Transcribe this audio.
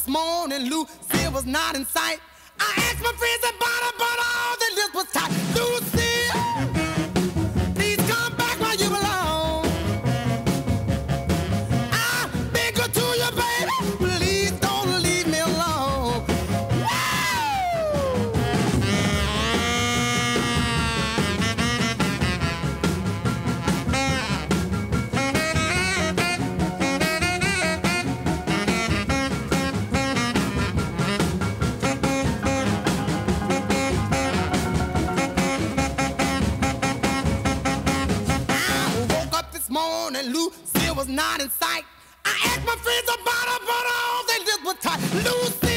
morning, Lucille was not in sight. I asked my friends about her, but all their lips was tight. Lucille, please come back where you belong. I beg her to you, baby, please don't leave me alone. Morning, Lucille was not in sight. I asked my friends about her, but all they lips were tight. Lucille.